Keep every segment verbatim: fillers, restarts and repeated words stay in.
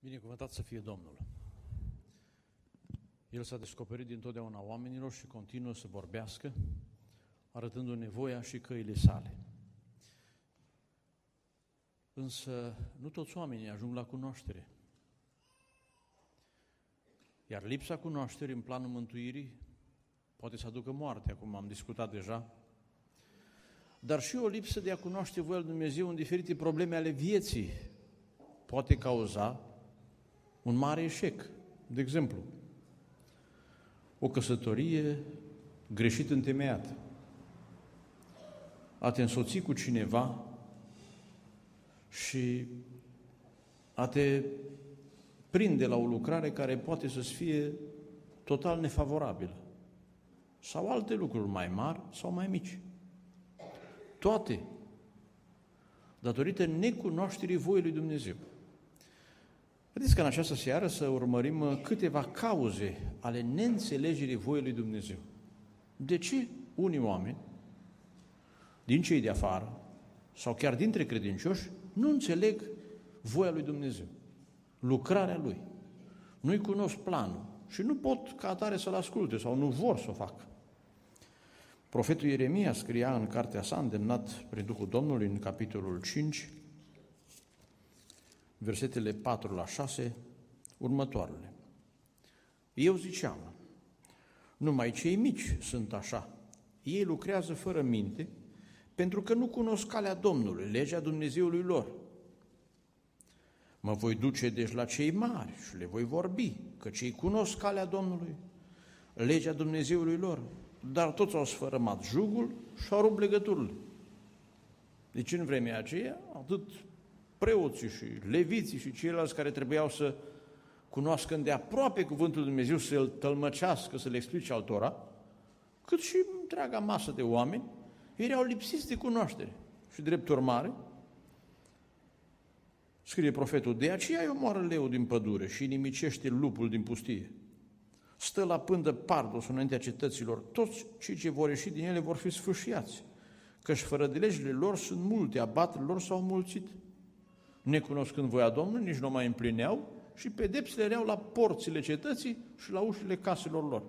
Binecuvântat să fie Domnul! El s-a descoperit dintotdeauna oamenilor și continuă să vorbească, arătându nevoia și căile sale. Însă nu toți oamenii ajung la cunoaștere. Iar lipsa cunoașterii în planul mântuirii poate să aducă moartea, cum am discutat deja, dar și o lipsă de a cunoaște voia lui Dumnezeu în diferite probleme ale vieții poate cauza un mare eșec. De exemplu, o căsătorie greșit întemeiată, a te însoți cu cineva și a te prinde la o lucrare care poate să-ți fie total nefavorabilă, sau alte lucruri mai mari sau mai mici. Toate datorită necunoașterii voii lui Dumnezeu. Vedeți că în această seară să urmărim câteva cauze ale neînțelegerii voii lui Dumnezeu. De ce unii oameni, din cei de afară, sau chiar dintre credincioși, nu înțeleg voia lui Dumnezeu, lucrarea Lui, nu-i cunosc planul și nu pot ca atare să-L asculte sau nu vor să o facă. Profetul Ieremia scria în cartea sa, îndemnat prin Duhul Domnului, în capitolul cinci, versetele patru la șase, următoarele. Eu ziceam, numai cei mici sunt așa, ei lucrează fără minte, pentru că nu cunosc calea Domnului, legea Dumnezeului lor. Mă voi duce deci la cei mari și le voi vorbi, că cei cunosc calea Domnului, legea Dumnezeului lor, dar toți au sfărâmat jugul și au rupt legăturile. Deci în vremea aceea, atât preoții și leviții și ceilalți care trebuiau să cunoască îndeaproape cuvântul lui Dumnezeu, să-l tălmăcească, să le explice altora, cât și întreaga masă de oameni, ei erau lipsiți de cunoaștere. Și drept urmare, scrie profetul, de aceea îi omoară leul din pădure și nimicește lupul din pustie. Stă la pândă pardos înaintea cetăților, toți cei ce vor ieși din ele vor fi sfâșiați, căci fără de legile lor sunt multe, abaterile lor s-au mulțit. Necunoscând voia Domnului, nici nu mai împlineau și pedepsele erau la porțile cetății și la ușile caselor lor.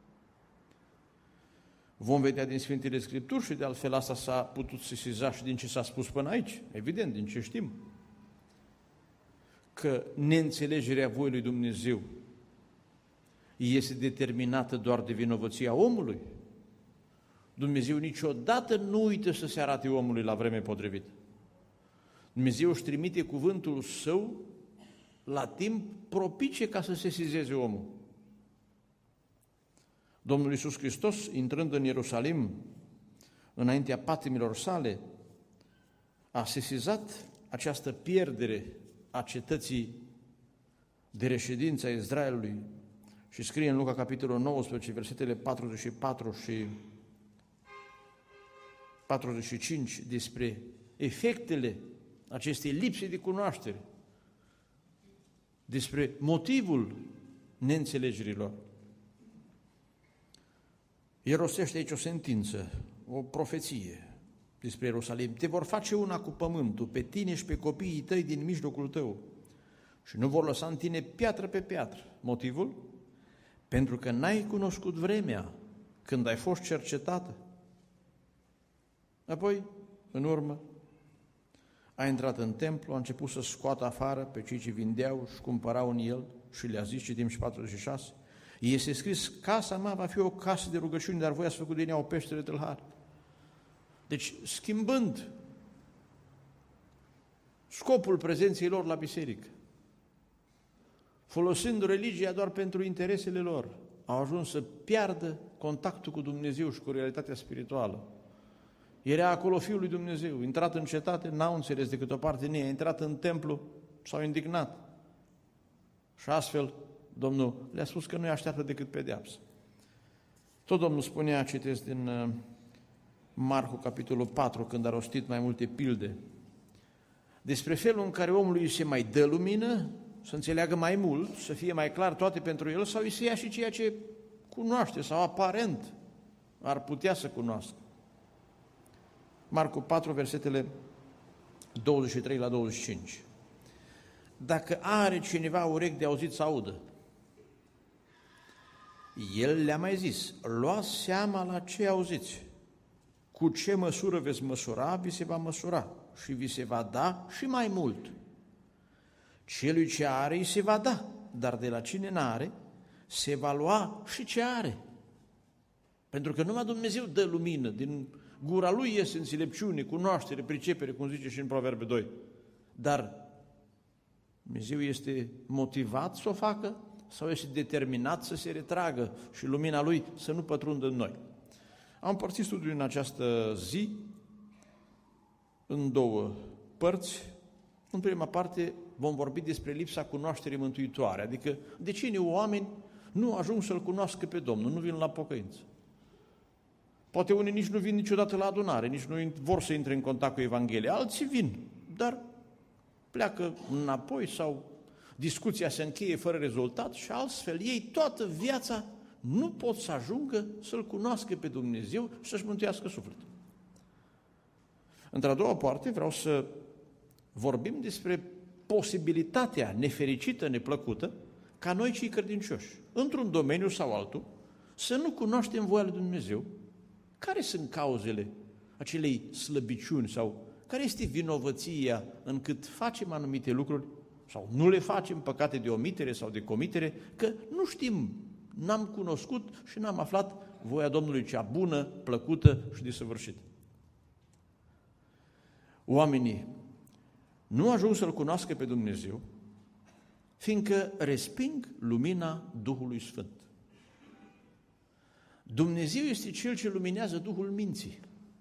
Vom vedea din Sfintele Scripturi și de altfel asta s-a putut sesiza și din ce s-a spus până aici, evident, din ce știm, că neînțelegerea voii lui Dumnezeu este determinată doar de vinovăția omului. Dumnezeu niciodată nu uită să se arate omului la vreme potrivită. Dumnezeu își trimite cuvântul Său la timp propice ca să se sesizeze omul. Domnul Iisus Hristos, intrând în Ierusalim, înaintea patimilor sale, a sesizat această pierdere a cetății de reședință a Israelului și scrie în Luca, capitolul nouăsprezece, versetele patruzeci și patru și patruzeci și cinci, despre efectele acestei lipse de cunoaștere, despre motivul neînțelegerilor. El rostește aici o sentință, o profeție despre Ierusalim. Te vor face una cu pământul, pe tine și pe copiii tăi din mijlocul tău și nu vor lăsa în tine piatră pe piatră. Motivul? Pentru că n-ai cunoscut vremea când ai fost cercetată. Apoi, în urmă, a intrat în templu, a început să scoată afară pe cei ce vindeau și cumpărau în el și le-a zis, citim și patruzeci și șase, este scris, casa mea va fi o casă de rugăciuni, dar voi ați făcut din ea o peșteră tâlhar. Deci, schimbând scopul prezenței lor la biserică, folosind religia doar pentru interesele lor, au ajuns să piardă contactul cu Dumnezeu și cu realitatea spirituală. Era acolo Fiul lui Dumnezeu, intrat în cetate, n-au înțeles decât o parte din ei, a intrat în templu, s-au indignat. Și astfel, Domnul le-a spus că nu-i așteaptă decât pedeapsă. Tot Domnul spunea, citesc din Marcu, capitolul patru, când a rostit mai multe pilde, despre felul în care omului îi se mai dă lumină, să înțeleagă mai mult, să fie mai clar toate pentru el, sau îi se ia și ceea ce cunoaște sau aparent ar putea să cunoască. Marcu patru, versetele douăzeci și trei la douăzeci și cinci. dacă are cineva urechi de auzit să audă. El le-a mai zis, luați seama la ce auziți. Cu ce măsură veți măsura, vi se va măsura și vi se va da și mai mult. Celui ce are, îi se va da, dar de la cine n-are, se va lua și ce are. Pentru că numai Dumnezeu dă lumină, din gura Lui iese înțelepciune, cunoaștere, pricepere, cum zice și în Proverbe doi. Dar Dumnezeu este motivat să o facă sau este determinat să se retragă și lumina Lui să nu pătrundă în noi. Am împărțit studiul în această zi în două părți. În prima parte vom vorbi despre lipsa cunoașterii mântuitoare, adică de cine oameni nu ajung să-L cunoască pe Domnul, nu vin la pocăință. Poate unii nici nu vin niciodată la adunare, nici nu vor să intre în contact cu Evanghelia, alții vin, dar pleacă înapoi sau discuția se încheie fără rezultat și astfel ei toată viața nu pot să ajungă să-L cunoască pe Dumnezeu și să-și mântuiască sufletul. Într-a doua parte vreau să vorbim despre posibilitatea nefericită, neplăcută, ca noi cei credincioși, într-un domeniu sau altul, să nu cunoaștem voia lui Dumnezeu. Care sunt cauzele acelei slăbiciuni sau care este vinovăția încât facem anumite lucruri sau nu le facem, păcate de omitere sau de comitere, că nu știm, n-am cunoscut și n-am aflat voia Domnului cea bună, plăcută și desăvârșită. Oamenii nu ajung să-L cunoască pe Dumnezeu, fiindcă resping lumina Duhului Sfânt. Dumnezeu este Cel ce luminează Duhul minții.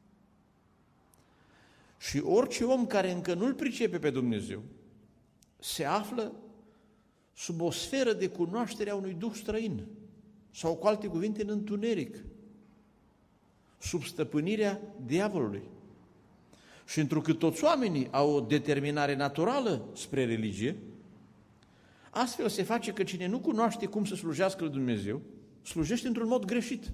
Și orice om care încă nu-L pricepe pe Dumnezeu se află sub o sferă de cunoaștere a unui duh străin sau, cu alte cuvinte, în întuneric, sub stăpânirea diavolului. Și întrucât toți oamenii au o determinare naturală spre religie, astfel se face că cine nu cunoaște cum să slujească lui Dumnezeu, slujește într-un mod greșit.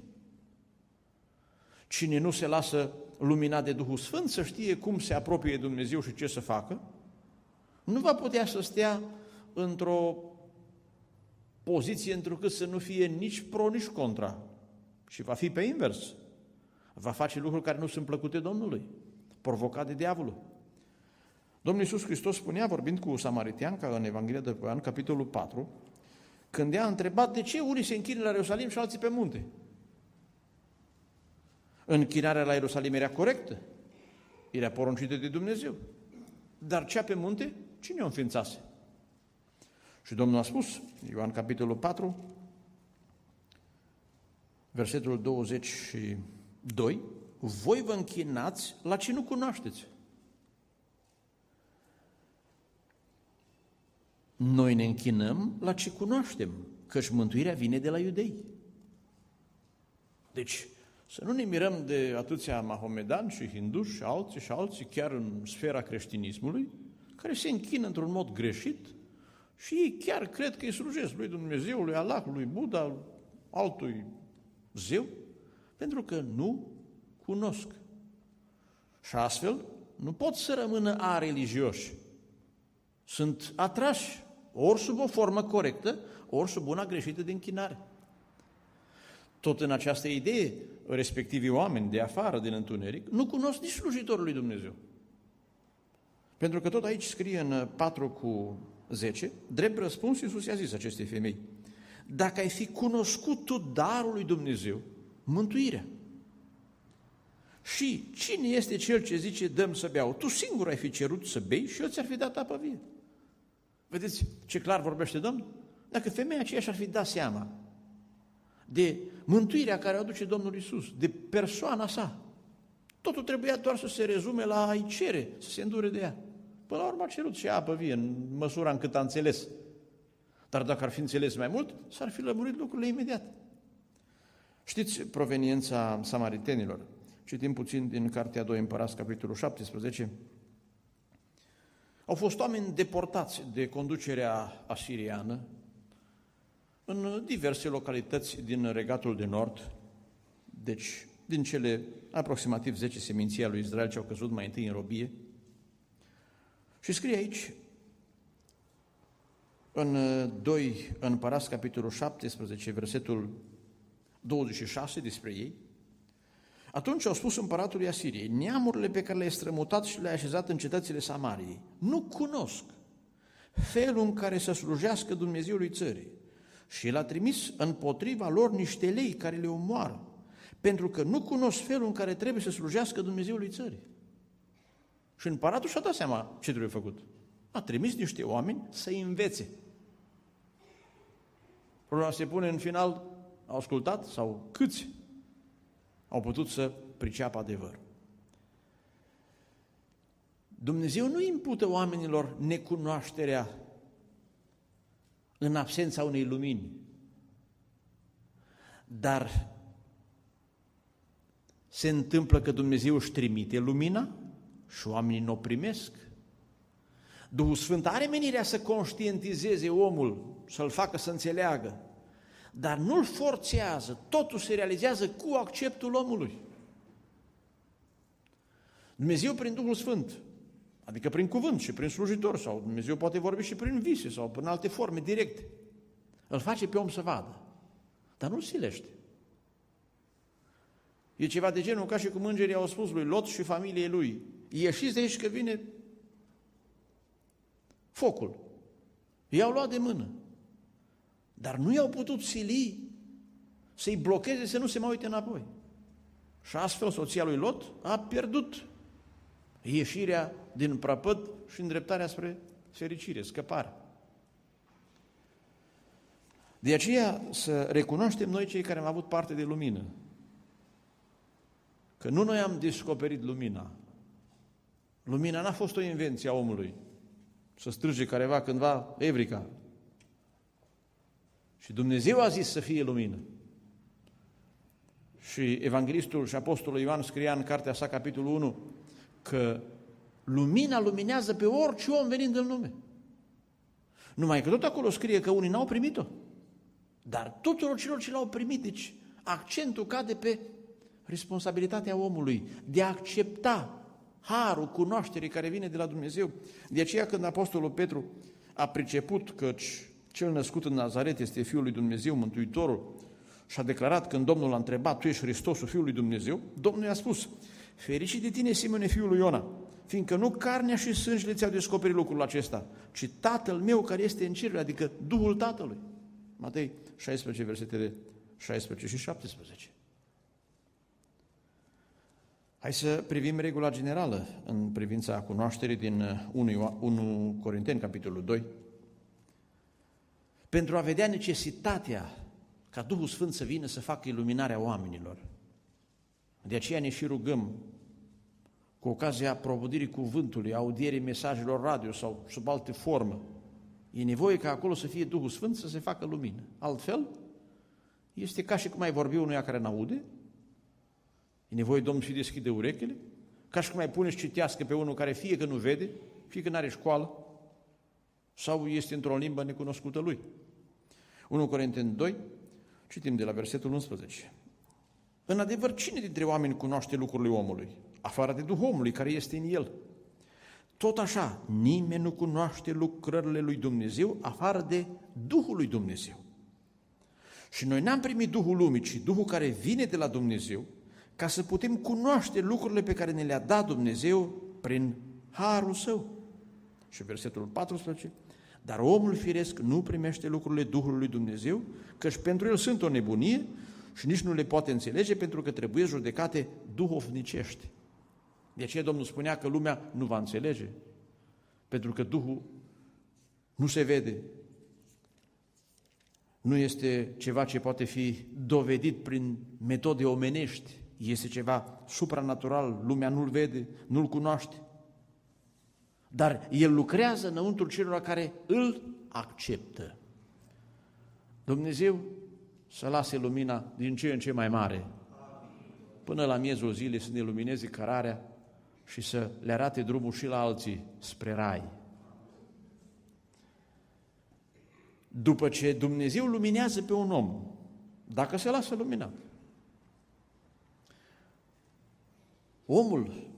Cine nu se lasă luminat de Duhul Sfânt să știe cum se apropie de Dumnezeu și ce să facă, nu va putea să stea într-o poziție întrucât să nu fie nici pro, nici contra. Și va fi pe invers. Va face lucruri care nu sunt plăcute Domnului, provocat de diavolul. Domnul Iisus Hristos spunea, vorbind cu samariteanca în Evanghelia de Ioan, capitolul patru, când i-a întrebat de ce unii se închină la Ierusalim și alții pe munte. Închinarea la Ierusalim era corectă, era poruncită de Dumnezeu. Dar cea pe munte, cine o înființase? Și Domnul a spus, Ioan capitolul patru, versetul douăzeci și doi, voi vă închinați la ce nu cunoașteți. Noi ne închinăm la ce cunoaștem, căci mântuirea vine de la iudei. Deci, să nu ne mirăm de atâția mahomedani și hinduși și alții și alții, chiar în sfera creștinismului, care se închină într-un mod greșit și ei chiar cred că îi slujesc lui Dumnezeu, lui Allah, lui Buddha, altui zeu, pentru că nu cunosc. Și astfel nu pot să rămână areligioși. Sunt atrași ori sub o formă corectă, ori sub una greșită de închinare. Tot în această idee, respectivii oameni de afară, din întuneric, nu cunosc nici slujitorul lui Dumnezeu. Pentru că tot aici scrie în patru cu zece, drept răspuns, Iisus i-a zis acestei femei, dacă ai fi cunoscut tu darul lui Dumnezeu, mântuirea. Și cine este cel ce zice, dăm să beau? Tu singur ai fi cerut să bei și eu ți-ar fi dat apă vie. Vedeți ce clar vorbește Domnul? Dacă femeia aceea și-ar fi dat seama de mântuirea care o aduce Domnul Iisus, de persoana sa, totul trebuia doar să se rezume la a-i cere, să se îndure de ea. Până la urmă a cerut și apă vie, în măsura încât a înțeles. Dar dacă ar fi înțeles mai mult, s-ar fi lămurit lucrurile imediat. Știți proveniența samaritenilor? Citim puțin din Cartea doi Împărați, capitolul șaptesprezece. Au fost oameni deportați de conducerea asiriană în diverse localități din Regatul de Nord, deci din cele aproximativ zece seminții ale lui Israel ce au căzut mai întâi în robie. Și scrie aici în doi Împărați, capitolul șaptesprezece, versetul douăzeci și șase despre ei. Atunci au spus împăratului Asiriei: neamurile pe care le-ai strămutat și le-ai așezat în cetățile Samariei nu cunosc felul în care să slujească Dumnezeului țării. Și el a trimis împotriva lor niște lei care le omoară, pentru că nu cunosc felul în care trebuie să slujească Dumnezeului țării. Și împăratul și-a dat seama ce trebuie făcut. A trimis niște oameni să-i învețe. Problema se pune în final: au ascultat sau câți au putut să priceapă adevărul? Dumnezeu nu impută oamenilor necunoașterea în absența unei lumini, dar se întâmplă că Dumnezeu își trimite lumina și oamenii nu o primesc. Duhul Sfânt are menirea să conștientizeze omul, să-l facă să înțeleagă, dar nu-l forțează, totul se realizează cu acceptul omului. Dumnezeu prin Duhul Sfânt, adică prin cuvânt și prin slujitor, sau Dumnezeu poate vorbi și prin vise sau prin alte forme directe, îl face pe om să vadă, dar nu-l silește. E ceva de genul ca și cum îngerii au spus lui Lot și familiei lui: ieșiți de aici că vine focul. I-au luat de mână, dar nu i-au putut sili să-i blocheze să nu se mai uite înapoi. Și astfel soția lui Lot a pierdut ieșirea din prăpăd și îndreptarea spre fericire, scăpare. De aceea să recunoaștem noi, cei care am avut parte de lumină, că nu noi am descoperit lumina. Lumina n-a fost o invenție a omului, să strige careva cândva evrica. Și Dumnezeu a zis să fie lumină. Și evanghelistul și apostolul Ioan scria în cartea sa, capitolul unu, că lumina luminează pe orice om venind în lume. Numai că tot acolo scrie că unii n-au primit-o, dar tuturor celor ce l-au primit, deci accentul cade pe responsabilitatea omului de a accepta harul cunoașterii care vine de la Dumnezeu. De aceea când apostolul Petru a priceput că cel născut în Nazaret este Fiul lui Dumnezeu, Mântuitorul, și a declarat când Domnul l-a întrebat: tu ești Hristosul, Fiul lui Dumnezeu, Domnul i-a spus: fericit de tine, Simone, fiul lui Iona, fiindcă nu carnea și sângele ți-au descoperit lucrul acesta, ci Tatăl meu care este în cer, adică Duhul Tatălui. Matei șaisprezece, versetele șaisprezece și șaptesprezece. Hai să privim regula generală în privința cunoașterii din unu Corinteni, capitolul doi. Pentru a vedea necesitatea ca Duhul Sfânt să vină să facă iluminarea oamenilor. De aceea ne și rugăm cu ocazia propovăduirii cuvântului, audierii mesajelor radio sau sub alte formă. E nevoie ca acolo să fie Duhul Sfânt să se facă lumină. Altfel, este ca și cum ai vorbi unuia care n-aude, e nevoie Domnul să-i deschide urechile, ca și cum ai pune și citească pe unul care fie că nu vede, fie că n-are școală, sau este într-o limbă necunoscută lui. unu Corinteni doi, citim de la versetul unsprezece. În adevăr, cine dintre oameni cunoaște lucrurile omului, afară de Duhul omului care este în el? Tot așa, nimeni nu cunoaște lucrările lui Dumnezeu afară de Duhul lui Dumnezeu. Și noi n-am primit Duhul lumii, ci Duhul care vine de la Dumnezeu, ca să putem cunoaște lucrurile pe care ne le-a dat Dumnezeu prin harul Său. Și versetul paisprezece, dar omul firesc nu primește lucrurile Duhului lui Dumnezeu, căci pentru el sunt o nebunie și nici nu le poate înțelege, pentru că trebuie judecate duhovnicești. De aceea Domnul spunea că lumea nu va înțelege, pentru că Duhul nu se vede, nu este ceva ce poate fi dovedit prin metode omenești, este ceva supranatural, lumea nu-l vede, nu-l cunoaște. Dar El lucrează înăuntru celor care îl acceptă. Dumnezeu să lase lumina din ce în ce mai mare, până la miezul zilei să ne lumineze cărarea și să le arate drumul și la alții spre rai. După ce Dumnezeu luminează pe un om, dacă se lasă luminat, omul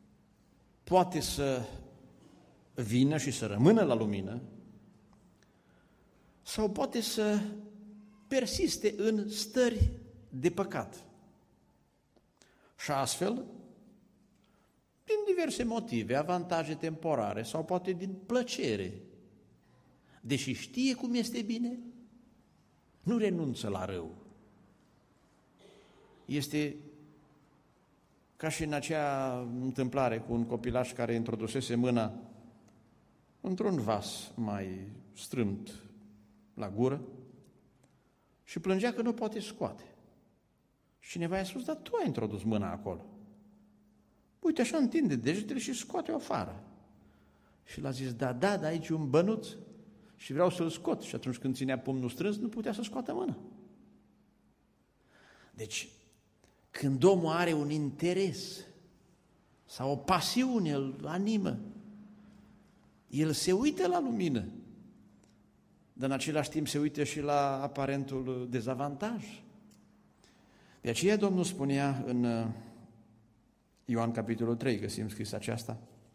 poate să vină și să rămână la lumină sau poate să persiste în stări de păcat. Și astfel, din diverse motive, avantaje temporare sau poate din plăcere, deși știe cum este bine, nu renunță la rău. Este ca și în acea întâmplare cu un copilaș care introdusese mâna într-un vas mai strâmt la gură și plângea că nu poate scoate. Și cineva i-a spus, dar tu ai introdus mâna acolo. Uite, așa întinde degetele și scoate-o afară. Și l-a zis, da, da, da, aici e un bănuț și vreau să-l scot. Și atunci când ținea pumnul strâns, nu putea să scoată mâna. Deci, când omul are un interes sau o pasiune îl animă, el se uită la lumină, dar în același timp se uită și la aparentul dezavantaj. De aceea Domnul spunea în Ioan capitolul trei, găsim scris aceasta,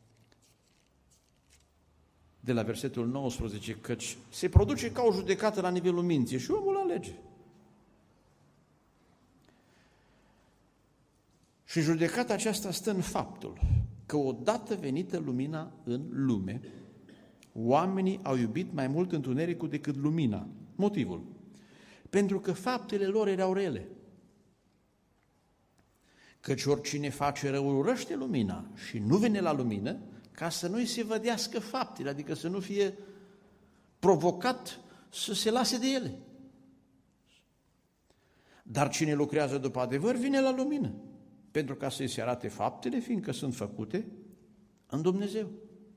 de la versetul nouăsprezece, căci se produce ca o judecată la nivelul minții și omul alege. Și judecata aceasta stă în faptul că odată venită lumina în lume, oamenii au iubit mai mult întunericul decât lumina. Motivul? Pentru că faptele lor erau rele. Căci oricine face răul urăște lumina și nu vine la lumină ca să nu-i se vădească faptele, adică să nu fie provocat să se lase de ele. Dar cine lucrează după adevăr vine la lumină, pentru ca să-i se arate faptele, fiindcă sunt făcute în Dumnezeu.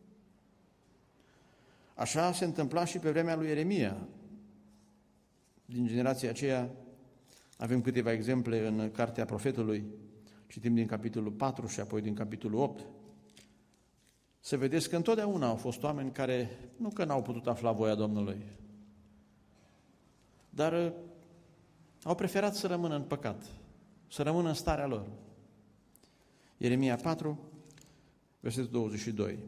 Așa se întâmpla și pe vremea lui Ieremia. Din generația aceea avem câteva exemple în cartea profetului, citim din capitolul patru și apoi din capitolul opt. Să vedeți că întotdeauna au fost oameni care, nu că n-au putut afla voia Domnului, dar au preferat să rămână în păcat, să rămână în starea lor. Ieremia patru, versetul douăzeci și doi.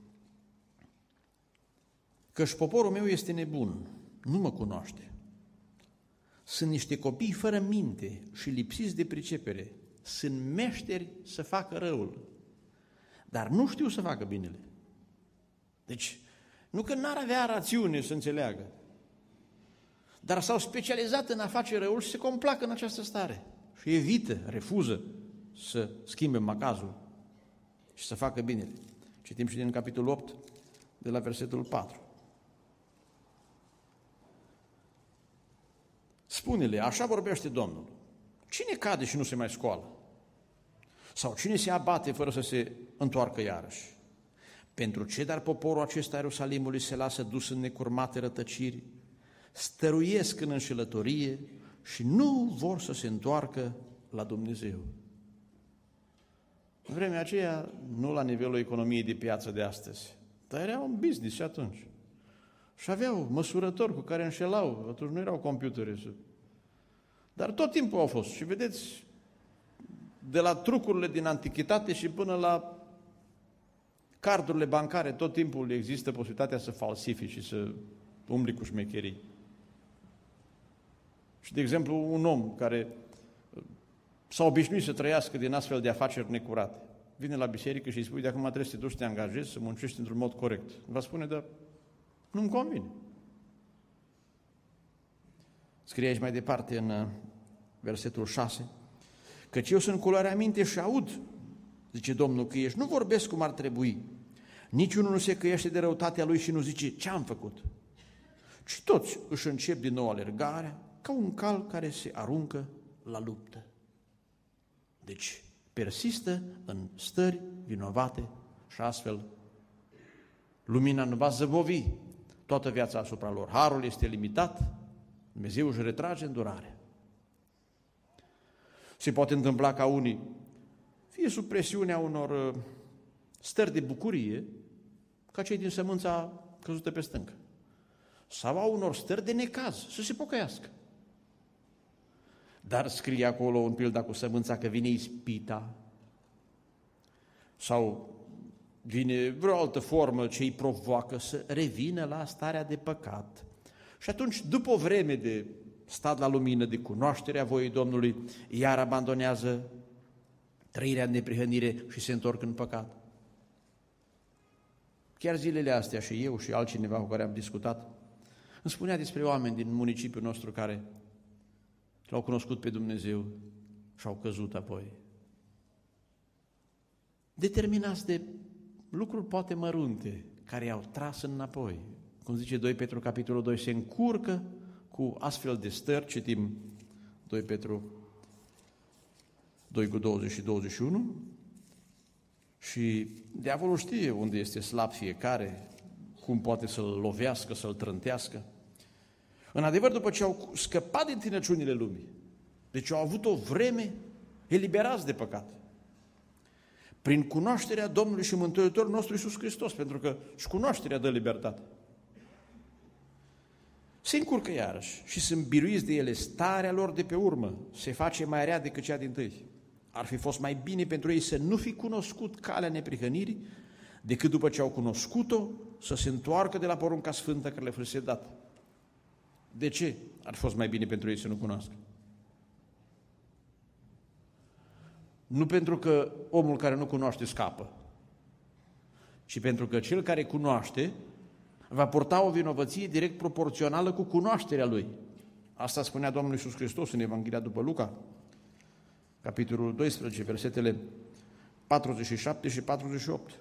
Căci poporul meu este nebun, nu mă cunoaște. Sunt niște copii fără minte și lipsiți de pricepere. Sunt meșteri să facă răul, dar nu știu să facă binele. Deci, nu că n-ar avea rațiune să înțeleagă, dar s-au specializat în a face răul și se complacă în această stare și evită, refuză să schimbe macazul și să facă binele. Citim și din capitolul opt, de la versetul patru. Spune-le, așa vorbește Domnul, cine cade și nu se mai scoală? Sau cine se abate fără să se întoarcă iarăși? Pentru ce dar poporul acesta Ierusalimului se lasă dus în necurmate rătăciri, stăruiesc în înșelătorie și nu vor să se întoarcă la Dumnezeu? În vremea aceea, nu la nivelul economiei de piață de astăzi, dar era un business și atunci. Și aveau măsurători cu care înșelau, atunci nu erau computere. Dar tot timpul au fost. Și vedeți, de la trucurile din antichitate și până la cardurile bancare, tot timpul există posibilitatea să falsifici și să umbli cu șmecherii. Și, de exemplu, un om care s-a obișnuit să trăiască din astfel de afaceri necurate, vine la biserică și îi spui, de acum trebuie să te duci să te angajezi, să muncești într-un mod corect. Va spune, dar nu-mi convine. Scrie aici mai departe în versetul șase, căci eu sunt culoarea minte și aud, zice Domnul, că ești, nu vorbesc cum ar trebui, niciunul nu se căiește de răutatea lui și nu zice ce am făcut, ci toți își încep din nou alergarea ca un cal care se aruncă la luptă. Deci persistă în stări vinovate și astfel lumina nu va zăbovi toată viața asupra lor. Harul este limitat, Dumnezeu își retrage îndurarea. Se poate întâmpla ca unii, fie sub presiunea unor stări de bucurie, ca cei din sămânța căzută pe stâncă, sau a unor stări de necaz, să se pocăiască. Dar scrie acolo în pilda cu sămânța că vine ispita sau vine vreo altă formă ce îi provoacă să revină la starea de păcat Și atunci, după o vreme de stat la lumină, de cunoașterea voii Domnului, iar abandonează trăirea în neprihănire și se întorc în păcat. Chiar zilele astea și eu și altcineva cu care am discutat, îmi spunea despre oameni din municipiul nostru care l-au cunoscut pe Dumnezeu și au căzut apoi. Determinați de lucruri poate mărunte, care i-au tras înapoi. Cum zice doi Petru, capitolul doi, se încurcă cu astfel de stări, citim doi Petru doi cu douăzeci și douăzeci și unu, și diavolul știe unde este slab fiecare, cum poate să-l lovească, să-l trântească. În adevăr, după ce au scăpat din tinăciunile lumii, deci au avut o vreme eliberați de păcat, prin cunoașterea Domnului și Mântuitorul nostru Iisus Hristos, pentru că și cunoașterea dă libertate, se încurcă iarăși și sunt biruiți de ele, starea lor de pe urmă se face mai rea decât cea dintâi. Ar fi fost mai bine pentru ei să nu fi cunoscut calea neprihănirii, decât după ce au cunoscut-o, să se întoarcă de la porunca sfântă care le fusese dată. De ce ar fi fost mai bine pentru ei să nu cunoască? Nu pentru că omul care nu cunoaște scapă, ci pentru că cel care cunoaște va purta o vinovăție direct proporțională cu cunoașterea lui. Asta spunea Domnul Iisus Hristos în Evanghelia după Luca, capitolul doisprezece, versetele patruzeci și șapte și patruzeci și opt.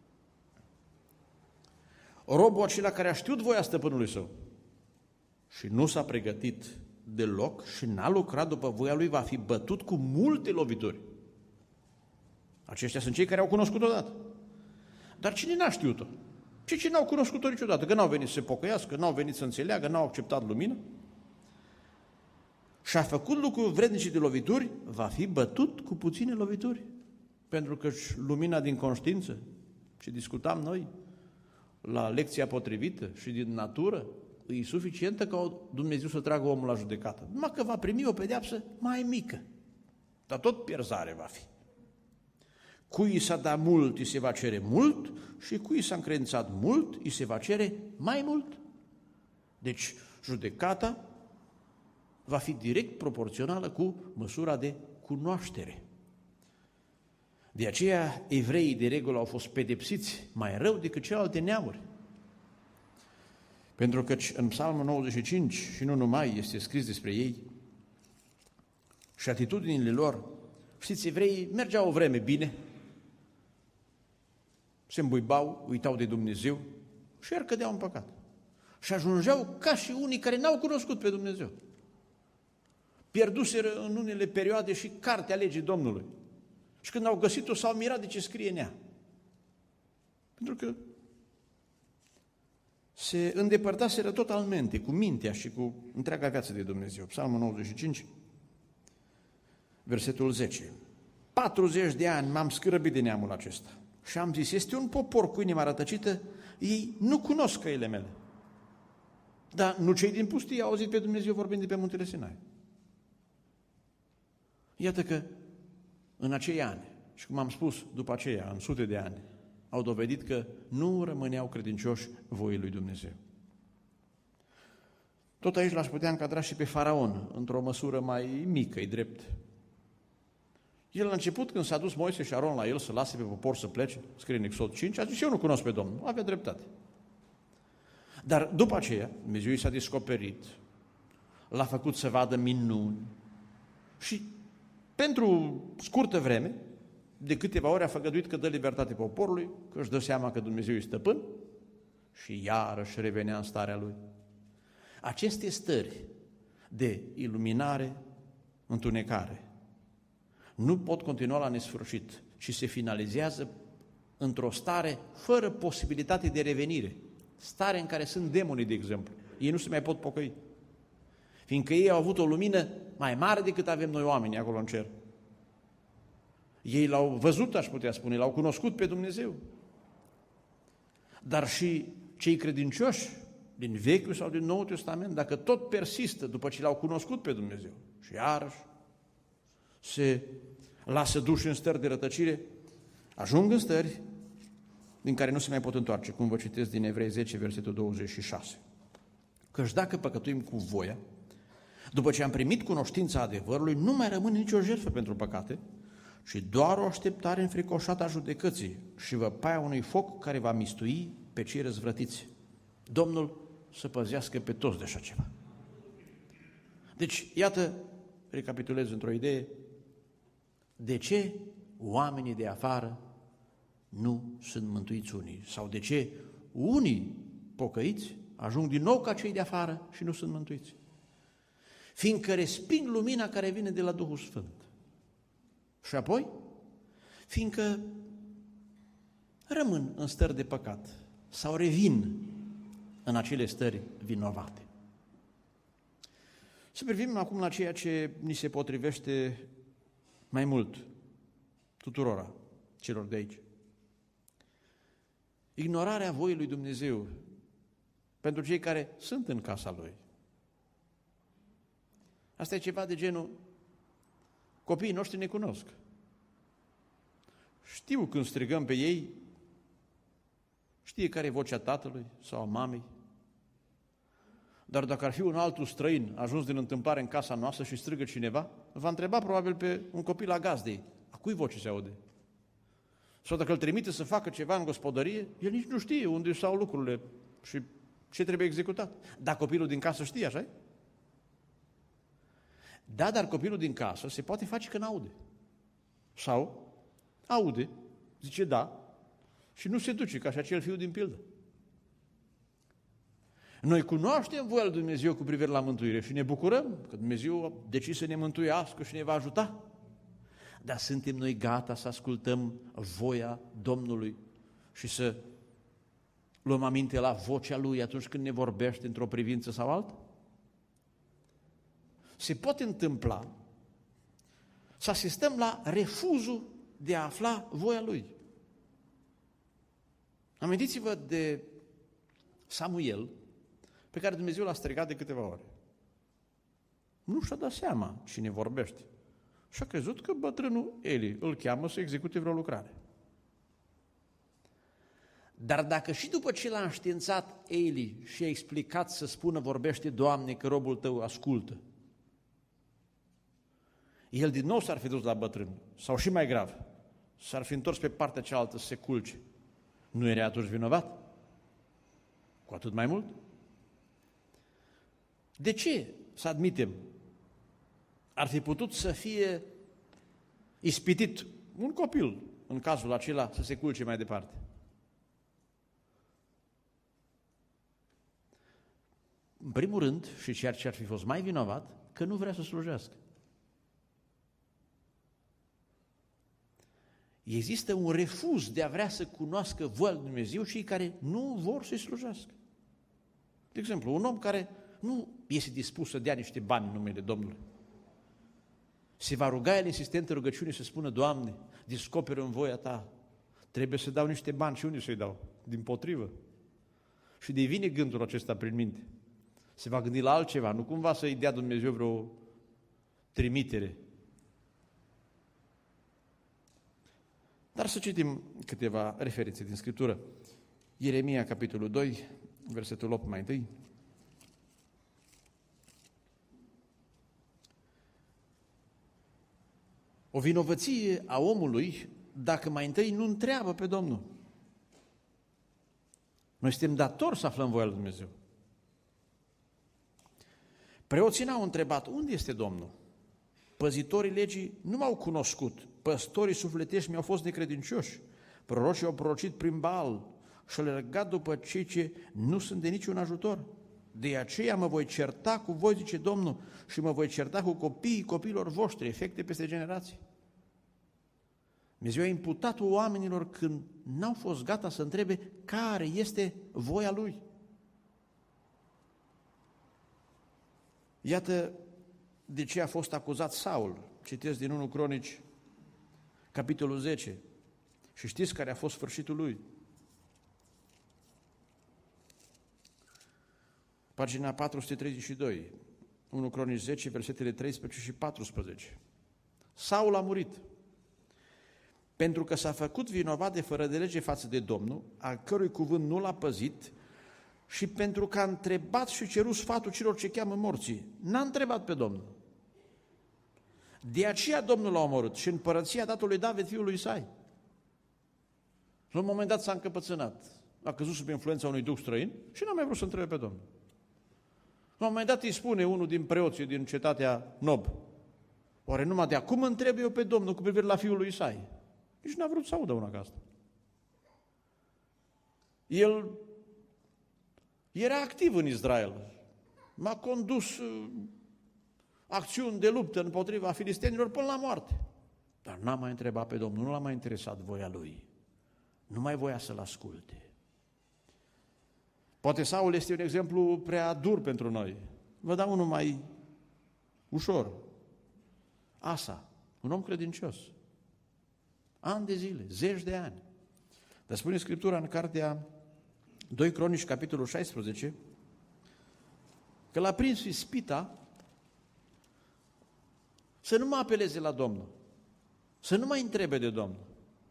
Robul acela care a știut voia stăpânului său și nu s-a pregătit deloc și n-a lucrat după voia lui, va fi bătut cu multe lovituri. Aceștia sunt cei care au cunoscut odată. Dar cine n-a știut-o? Și cine n-au cunoscut-o niciodată? Că n-au venit să se pocăiască, n-au venit să înțeleagă, n-au acceptat lumină și a făcut lucruri vrednice de lovituri, va fi bătut cu puține lovituri. Pentru că lumina din conștiință, ce discutam noi la lecția potrivită și din natură, e suficientă ca Dumnezeu să tragă omul la judecată. Numai că va primi o pedeapsă mai mică, dar tot pierzare va fi. Cui i s-a dat mult, îi se va cere mult, și cui i s-a încredințat mult, îi se va cere mai mult. Deci, judecata va fi direct proporțională cu măsura de cunoaștere. De aceea, evreii de regulă au fost pedepsiți mai rău decât celelalte neamuri. Pentru că în Psalmul nouăzeci și cinci, și nu numai, este scris despre ei și atitudinile lor. Știți, evreii mergeau o vreme bine, se îmbuibau, uitau de Dumnezeu și iar cădeau în păcat. Și ajungeau ca și unii care n-au cunoscut pe Dumnezeu. Pierduseră în unele perioade și cartea legii Domnului. Și când au găsit-o, s-au mirat de ce scrie în ea. Pentru că se îndepărtaseră totalmente, cu mintea și cu întreaga viață de Dumnezeu. Psalmul nouăzeci și cinci, versetul zece. patruzeci de ani m-am scârăbit de neamul acesta și am zis, este un popor cu inima rătăcită, ei nu cunosc căile mele. Dar nu cei din pustie au auzit pe Dumnezeu vorbind de pe muntele Sinai. Iată că în acei ani, și cum am spus, după aceea, în sute de ani, au dovedit că nu rămâneau credincioși voii lui Dumnezeu. Tot aici l-aș putea încadra și pe Faraon, într-o măsură mai mică, e drept. El la început, când s-a dus Moise și Aron la el să lase pe popor să plece, scrie în Exod cinci, a zis, eu nu cunosc pe Domnul, avea dreptate. Dar după aceea, Dumnezeu i s-a descoperit, l-a făcut să vadă minuni și pentru scurtă vreme, de câteva ori a făgăduit că dă libertate poporului, că își dă seama că Dumnezeu e stăpân și iarăși revenea în starea lui. Aceste stări de iluminare, întunecare, nu pot continua la nesfârșit și se finalizează într-o stare fără posibilitate de revenire. Stare în care sunt demonii, de exemplu. Ei nu se mai pot pocăi. Fiindcă ei au avut o lumină mai mare decât avem noi oamenii acolo în cer. Ei l-au văzut, aș putea spune, l-au cunoscut pe Dumnezeu. Dar și cei credincioși din Vechiul sau din Noul Testament, dacă tot persistă după ce l-au cunoscut pe Dumnezeu și iarăși se lasă duși în stări de rătăcire, ajung în stări din care nu se mai pot întoarce, cum vă citesc din Evrei zece, versetul douăzeci și șase. Căci dacă păcătuim cu voia, după ce am primit cunoștința adevărului, nu mai rămâne nicio jertfă pentru păcate, ci doar o așteptare înfricoșată a judecății și văpaia unui foc care va mistui pe cei răzvrătiți. Domnul să păzească pe toți de așa ceva. Deci, iată, recapitulez într-o idee, de ce oamenii de afară nu sunt mântuiți unii? Sau de ce unii pocăiți ajung din nou ca cei de afară și nu sunt mântuiți? Fiindcă resping lumina care vine de la Duhul Sfânt. Și apoi, fiindcă rămân în stări de păcat sau revin în acele stări vinovate. Să privim acum la ceea ce ni se potrivește mai mult tuturora celor de aici. Ignorarea voii lui Dumnezeu pentru cei care sunt în casa Lui. Asta e ceva de genul, copiii noștri ne cunosc. Știu când strigăm pe ei, știe care e vocea tatălui sau a mamei. Dar dacă ar fi un altul străin ajuns din întâmplare în casa noastră și strigă cineva, va întreba probabil pe un copil la gazdei, a cui voce se aude? Sau dacă îl trimite să facă ceva în gospodărie, el nici nu știe unde stau lucrurile și ce trebuie executat. Dar copilul din casă știe, așa-i? Da, dar copilul din casă se poate face că n-aude. Sau aude, zice da, și nu se duce ca și acel fiu din pildă. Noi cunoaștem voia lui Dumnezeu cu privire la mântuire și ne bucurăm că Dumnezeu a decis să ne mântuiască și ne va ajuta. Dar suntem noi gata să ascultăm voia Domnului și să luăm aminte la vocea Lui atunci când ne vorbește într-o privință sau alta? Se poate întâmpla să asistăm la refuzul de a afla voia Lui. Amintiți-vă de Samuel, pe care Dumnezeu l-a strigat de câteva ori. Nu și-a dat seama cine vorbește. Și a crezut că bătrânul Eli îl cheamă să execute vreo lucrare. Dar dacă și după ce l-a înștiințat Eli și a explicat să spună, vorbește, Doamne, că robul tău ascultă, el din nou s-ar fi dus la bătrân, sau și mai grav, s-ar fi întors pe partea cealaltă să se culce. Nu era atunci vinovat? Cu atât mai mult? De ce, să admitem, ar fi putut să fie ispitit un copil, în cazul acela, să se culce mai departe? În primul rând, și ceea ce ar fi fost mai vinovat, că nu vrea să slujească. Există un refuz de a vrea să cunoască voia lui Dumnezeu cei care nu vor să-i slujească. De exemplu, un om care nu este dispus să dea niște bani în numele Domnului. Se va ruga el insistent în rugăciune să spună, Doamne, descoperă în voia Ta, trebuie să dau niște bani și unde să-i dau? Dimpotrivă. Și devine gândul acesta prin minte. Se va gândi la altceva, nu cumva să-i dea Dumnezeu vreo trimitere. Dar să citim câteva referințe din Scriptură. Ieremia, capitolul doi, versetul opt mai întâi. O vinovăție a omului dacă mai întâi nu întreabă pe Domnul. Noi suntem datori să aflăm voia lui Dumnezeu. Preoții n-au întrebat, unde este Domnul? Păzitorii legii nu m-au cunoscut, păstorii sufletești mi-au fost necredincioși, prorocii au prorocit prin Baal și le-au legat după cei ce nu sunt de niciun ajutor. De aceea mă voi certa cu voi, zice Domnul, și mă voi certa cu copiii copiilor voștri, efecte peste generații. Dumnezeu a imputat oamenilor când n-au fost gata să întrebe care este voia Lui. Iată de ce a fost acuzat Saul. Citesc din întâi Cronici, capitolul zece. Și știți care a fost sfârșitul lui. Pagina patru sute treizeci și doi. întâi Cronici zece, versetele treisprezece și paisprezece. Saul a murit pentru că s-a făcut vinovat de fără de lege față de Domnul, al cărui cuvânt nu l-a păzit și pentru că a întrebat și cerut sfatul celor ce cheamă morții. N-a întrebat pe Domnul. De aceea Domnul l-a omorât și împărăția a dat-o lui David, fiul lui Isai. La un moment dat s-a încăpățânat, a căzut sub influența unui duh străin și n-a mai vrut să întrebe pe Domnul. La un moment dat îi spune unul din preoții din cetatea Nob: oare numai de acum întreb eu pe Domnul cu privire la fiul lui Isai? Nici n-a vrut să audă una ca asta. El era activ în Israel, m-a condus uh, acțiuni de luptă împotriva filistenilor până la moarte. Dar n-a mai întrebat pe Domnul, nu l-a mai interesat voia lui. Nu mai voia să-l asculte. Poate Saul este un exemplu prea dur pentru noi. Vă dau unul mai ușor. Asa, un om credincios. Ani de zile, zeci de ani. Dar spune Scriptura în cartea doi Cronici, capitolul șaisprezece, că l-a prins ispita să nu mai apeleze la Domnul, să nu mai întrebe de Domnul.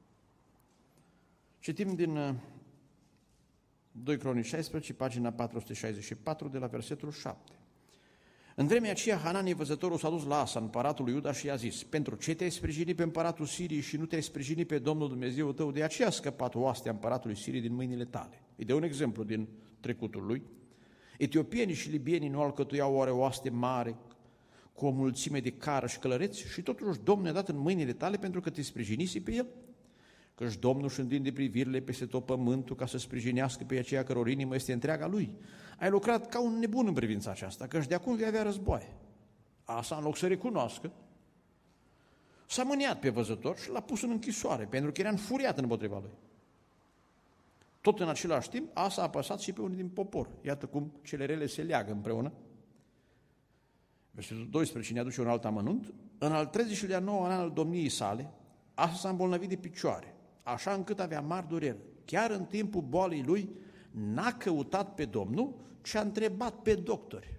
Citim din doi Cronici șaisprezece, pagina patru sute șaizeci și patru, de la versetul șapte. În vremea aceea, Hananie văzătorul s-a dus la Asa, împăratul lui Iuda, și i-a zis: pentru ce te-ai sprijinit pe împăratul Siriei și nu te-ai sprijinit pe Domnul Dumnezeul tău? De aceea a scăpat oastea împăratului Siriei din mâinile tale. Îi dă un exemplu din trecutul lui. Etiopienii și libienii nu alcătuiau oare oaste mare cu o mulțime de cară și călăreți? Și totuși Domnul ne-a dat în mâinile tale pentru că te sprijinisi pe el? Căci Domnul își întinde privirile peste tot pământul ca să sprijinească pe aceia căror inimă este întreaga lui. Ai lucrat ca un nebun în privința aceasta, căci de acum vei avea războaie. Asa, în loc să recunoască, s-a mâniat pe văzător și l-a pus în închisoare, pentru că era înfuriat împotriva lui. Tot în același timp, Asa a apăsat și pe unii din popor. Iată cum cele rele se leagă împreună. Versetul doisprezece ne aduce un alt amănunt. În al treizeci și nouă an al domniei sale, Asa s-a îmbolnăvit de picioare, așa încât avea mari dureri. Chiar în timpul boalii lui, n-a căutat pe Domnul, ci a întrebat pe doctori.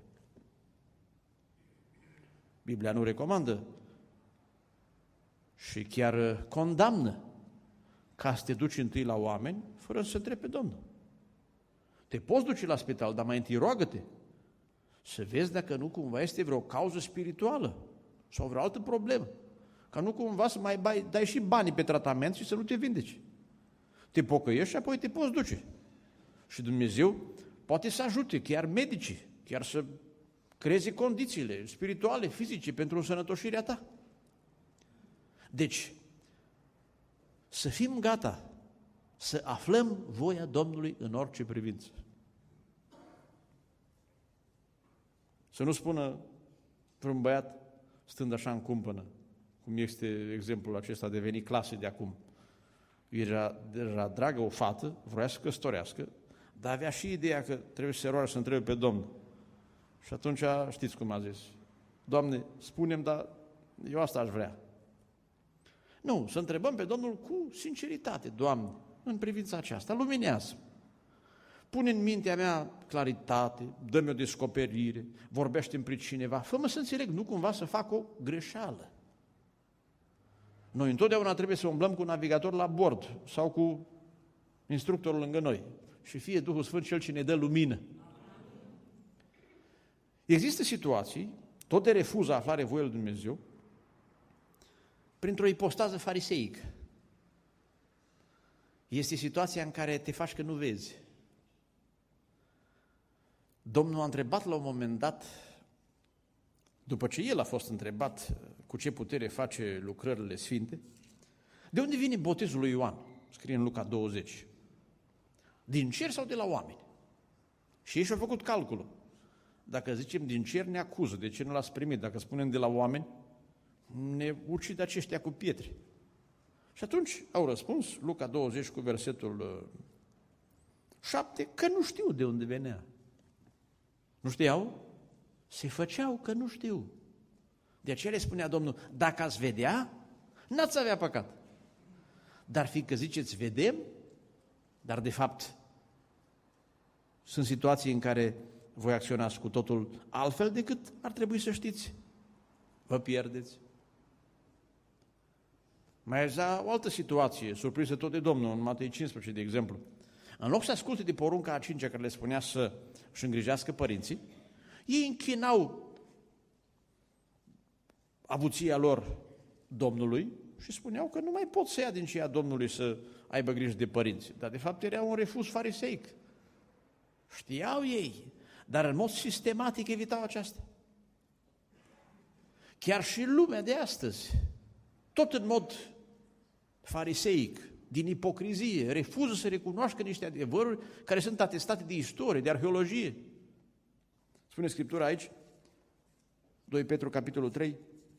Biblia nu recomandă și chiar condamnă ca să te duci întâi la oameni fără să întrebi pe Domnul. Te poți duce la spital, dar mai întâi roagă-te să vezi dacă nu cumva este vreo cauză spirituală sau vreo altă problemă. Ca nu cumva să mai bai, dai și banii pe tratament și să nu te vindeci. Te pocăiești și apoi te poți duce. Și Dumnezeu poate să ajute, chiar medicii, chiar să creeze condițiile spirituale, fizice, pentru însănătoșirea ta. Deci, să fim gata să aflăm voia Domnului în orice privință. Să nu spună vreun băiat stând așa în cumpănă, cum este exemplul acesta de venit clase de acum. Era, era dragă o fată, vroia să căsătorească, dar avea și ideea că trebuie să se roage să întrebe pe Domnul. Și atunci știți cum a zis: Doamne, spune-mi, dar eu asta aș vrea. Nu, să întrebăm pe Domnul cu sinceritate: Doamne, în privința aceasta, luminează. Pune în mintea mea claritate, dă-mi o descoperire, vorbește-mi prin cineva, fă-mă să înțeleg, nu cumva să fac o greșeală. Noi întotdeauna trebuie să umblăm cu navigator la bord sau cu instructorul lângă noi și fie Duhul Sfânt cel ce ne dă lumină. Există situații, tot de refuză aflare voia lui Dumnezeu, printr-o ipostază fariseică. Este situația în care te faci că nu vezi. Domnul a întrebat la un moment dat, după ce el a fost întrebat cu ce putere face lucrările sfinte, de unde vine botezul lui Ioan? Scrie în Luca douăzeci. Din cer sau de la oameni? Și ei și-au făcut calculul. Dacă zicem din cer, ne acuză. De ce nu l-ați primit? Dacă spunem de la oameni, ne ucid aceștia cu pietre. Și atunci au răspuns, Luca douăzeci cu versetul șapte, că nu știu de unde venea. Nu știau? Se făceau că nu știu. De aceea le spunea Domnul: dacă ați vedea, n-ați avea păcat. Dar fiindcă ziceți vedem, dar de fapt sunt situații în care voi acționați cu totul altfel decât ar trebui să știți, vă pierdeți. Mai era o altă situație, surprinsă tot de Domnul, în Matei cincisprezece, de exemplu. În loc să asculte de porunca a cincea care le spunea să își îngrijească părinții, ei închinau avuția lor Domnului și spuneau că nu mai pot să ia din ceea Domnului să aibă grijă de părinți. Dar de fapt era un refuz fariseic. Știau ei, dar în mod sistematic evitau aceasta. Chiar și lumea de astăzi, tot în mod fariseic, din ipocrizie, refuză să recunoască niște adevăruri care sunt atestate de istorie, de arheologie. Spune Scriptura aici, doi Petru, capitolul trei,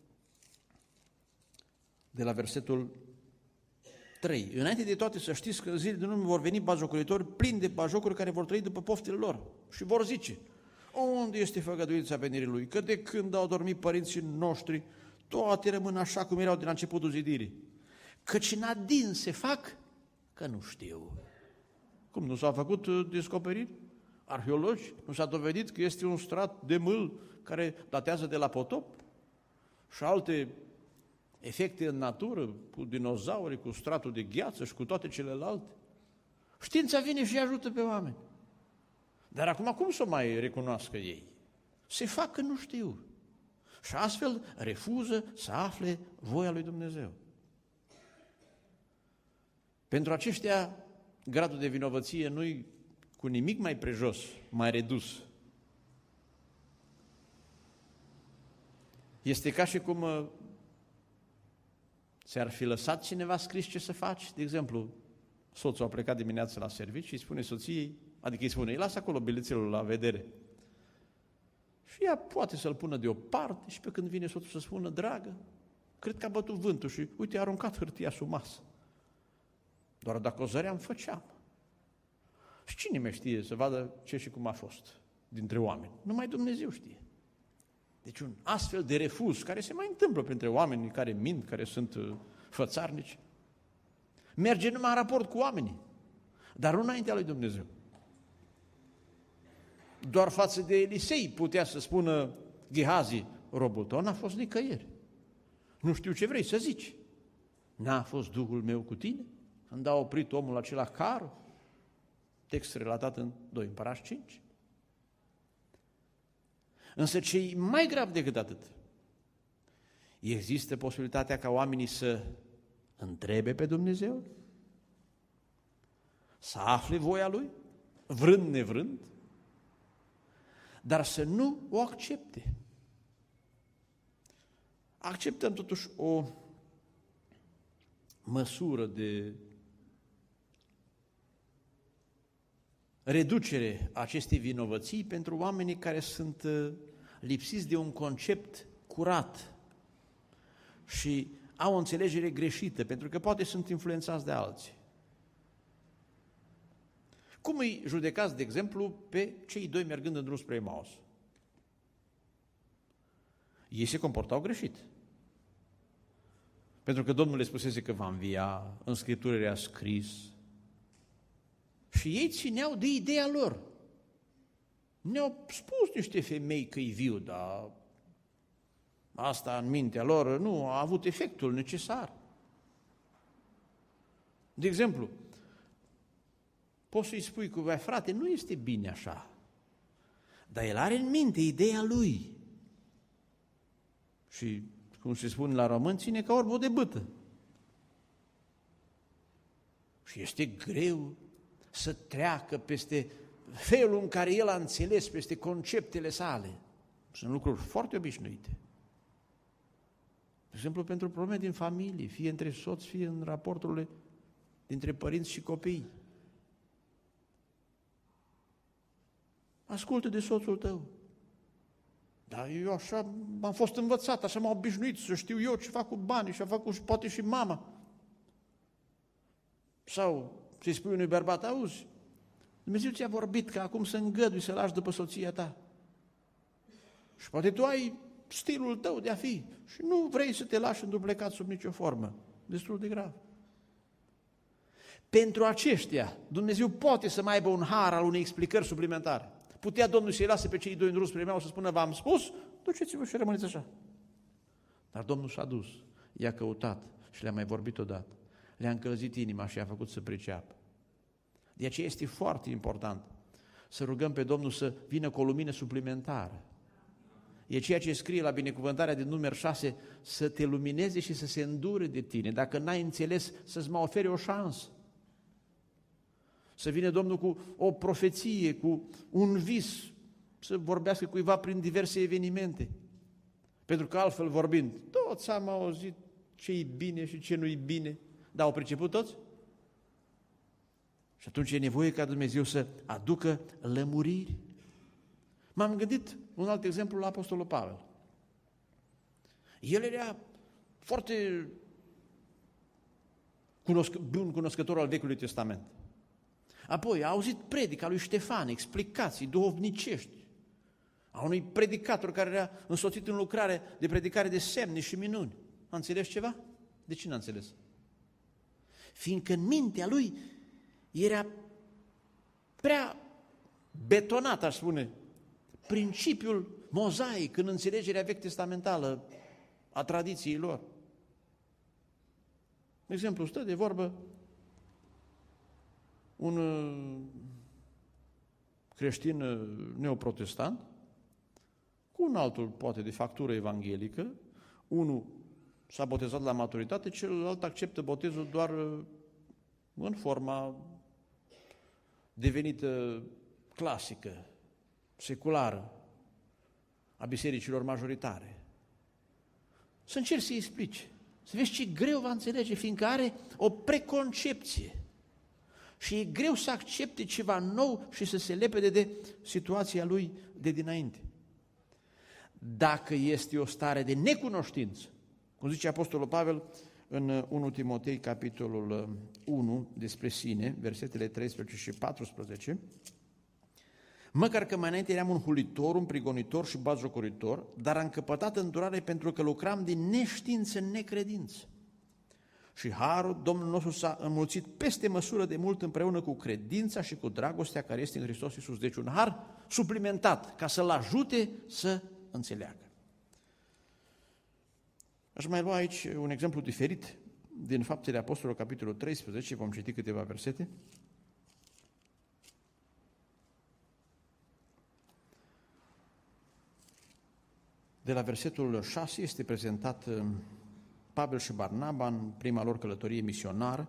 de la versetul trei. Înainte de toate să știți că în zilele din urmă vor veni batjocoritori plini de batjocuri care vor trăi după poftele lor și vor zice: unde este făgăduința venirii lui? Că de când au dormit părinții noștri, toate rămân așa cum erau din începutul zidirii. Căci în adin se fac că nu știu. Cum, nu s-au făcut descoperiri arheologi? Nu s-a dovedit că este un strat de mâl care datează de la potop? Și alte efecte în natură, cu dinozauri, cu stratul de gheață și cu toate celelalte? Știința vine și ajută pe oameni. Dar acum cum să mai recunoască ei? Se fac că nu știu. Și astfel refuză să afle voia lui Dumnezeu. Pentru aceștia, gradul de vinovăție nu-i cu nimic mai prejos, mai redus. Este ca și cum ți-ar fi lăsat cineva scris ce să faci. De exemplu, soțul a plecat dimineața la serviciu și îi spune soției, adică îi spune, îi lasă acolo bilețelul la vedere. Și ea poate să-l pună deoparte și pe când vine soțul să spună: dragă, cred că a bătut vântul și uite, a aruncat hârtia sub masă. Doar dacă o zăream, făceam. Și cine mai știe să vadă ce și cum a fost dintre oameni? Numai Dumnezeu știe. Deci un astfel de refuz, care se mai întâmplă printre oamenii care mint, care sunt fățarnici, merge numai în raport cu oamenii, dar nu înaintea lui Dumnezeu. Doar față de Elisei putea să spună Gehazi, robul tău n-a fost nicăieri. Nu știu ce vrei să zici. N-a fost Duhul meu cu tine? Când a oprit omul acela carul? Text relatat în doi Împărați cinci. Însă ce e mai grav decât atât, există posibilitatea ca oamenii să întrebe pe Dumnezeu, să afle voia Lui, vrând nevrând, dar să nu o accepte. Acceptăm totuși o măsură de reducere a acestei vinovății pentru oamenii care sunt lipsiți de un concept curat și au o înțelegere greșită, pentru că poate sunt influențați de alții. Cum îi judecați, de exemplu, pe cei doi mergând în drum spre Emaus? Ei se comportau greșit. Pentru că Domnul le spusese că va învia, în Scriptură era scris. Și ei țineau de ideea lor. Ne-au spus niște femei că-i viu, dar asta în mintea lor nu a avut efectul necesar. De exemplu, poți să-i spui cu vai, frate, nu este bine așa, dar el are în minte ideea lui. Și, cum se spune la român, ține ca orbul de bâtă. Și este greu să treacă peste felul în care el a înțeles, peste conceptele sale. Sunt lucruri foarte obișnuite. De exemplu, pentru probleme din familie, fie între soți, fie în raporturile dintre părinți și copii. Ascultă de soțul tău. Dar eu așa am fost învățat, așa m-am obișnuit să știu eu ce fac cu banii și a făcut și poate și mama. Sau să-i spui unui bărbat, auzi, Dumnezeu ți-a vorbit că acum să îngădui să lași după soția ta. Și poate tu ai stilul tău de a fi și nu vrei să te lași înduplecat sub nicio formă. Destul de grav. Pentru aceștia, Dumnezeu poate să mai aibă un har al unei explicări suplimentare. Putea Domnul să-i lase pe cei doi în drum spre Emaus să spună, v-am spus, duceți-vă și rămâneți așa. Dar Domnul s-a dus, i-a căutat și le-a mai vorbit odată. Le-a încălzit inima și i-a făcut să priceapă. De aceea este foarte important să rugăm pe Domnul să vină cu o lumină suplimentară. E ceea ce scrie la binecuvântarea din număr șase, să te lumineze și să se îndure de tine. Dacă n-ai înțeles, să-ți mai ofere o șansă. Să vină Domnul cu o profeție, cu un vis, să vorbească cuiva prin diverse evenimente. Pentru că altfel vorbind, toți am auzit ce-i bine și ce nu-i bine, dar au priceput toți? Și atunci e nevoie ca Dumnezeu să aducă lămuriri. M-am gândit un alt exemplu la Apostolul Pavel. El era foarte cunosc- bun cunoscător al Vechiului Testament. Apoi a auzit predica lui Ștefan, explicații duhovnicești, a unui predicator care era însoțit în lucrare de predicare de semne și minuni. A înțeles ceva? De ce n-a înțeles? Fiindcă în mintea lui era prea betonat, aș spune, principiul mozaic în înțelegerea vechi testamentală a tradiției lor. De exemplu, stă de vorbă un creștin neoprotestant cu un altul, poate, de factură evanghelică, unul s-a botezat la maturitate, celălalt acceptă botezul doar în forma devenită clasică, seculară, a bisericilor majoritare. Să încerci să-i explici, să vezi ce greu va înțelege, fiindcă are o preconcepție și e greu să accepte ceva nou și să se lepede de situația lui de dinainte. Dacă este o stare de necunoștință, cum zice Apostolul Pavel în unu Timotei, capitolul unu, despre sine, versetele treisprezece și paisprezece, măcar că mai înainte eram un hulitor, un prigonitor și batjocoritor, dar am căpătat îndurare pentru că lucram din neștiință în necredință. Și harul Domnul nostru s-a înmulțit peste măsură de mult împreună cu credința și cu dragostea care este în Hristos Iisus. Deci un har suplimentat ca să-l ajute să înțeleagă. Aș mai lua aici un exemplu diferit din Faptele Apostolilor, capitolul treisprezece, vom citi câteva versete. De la versetul șase este prezentat Pavel și Barnaba în prima lor călătorie misionară,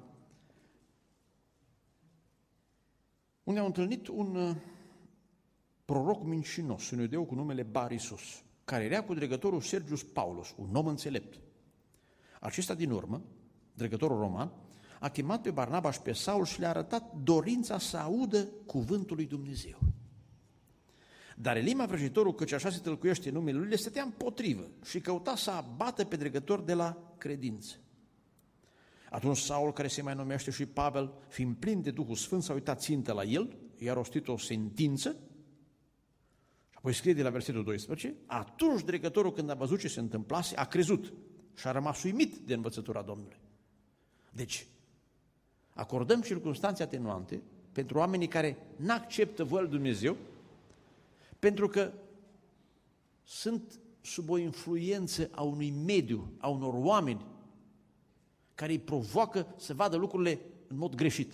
unde au întâlnit un proroc mincinos, un iudeu cu numele Barisus, care era cu dregătorul Sergius Paulus, un om înțelept. Acesta din urmă, dregătorul roman, a chemat pe Barnaba și pe Saul și le-a arătat dorința să audă cuvântul lui Dumnezeu. Dar Elima vrăjitorul, căci așa se tălcuiește numele lui, le stătea împotrivă și căuta să abată pe dregător de la credință. Atunci Saul, care se mai numește și Pavel, fiind plin de Duhul Sfânt, s-a uitat țintă la el, i-a rostit o sentință, și apoi scrie de la versetul doisprezece, atunci dregătorul, când a văzut ce se întâmplase, a crezut și a rămas uimit de învățătura Domnului. Deci, acordăm circunstanțe atenuante pentru oamenii care n-acceptă voia lui Dumnezeu, pentru că sunt sub o influență a unui mediu, a unor oameni care îi provoacă să vadă lucrurile în mod greșit.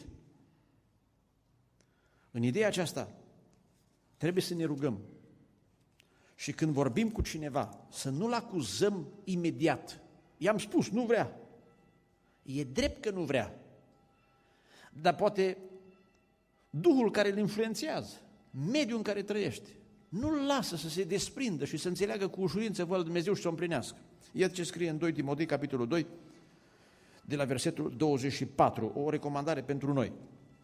În ideea aceasta trebuie să ne rugăm și când vorbim cu cineva să nu-l acuzăm imediat. I-am spus, nu vrea. E drept că nu vrea. Dar poate Duhul care îl influențează, mediul în care trăiește, nu-l lasă să se desprindă și să înțeleagă cu ușurință voia lui Dumnezeu și să o împlinească. Iată ce scrie în doi Timotei, capitolul doi, de la versetul douăzeci și patru, o recomandare pentru noi.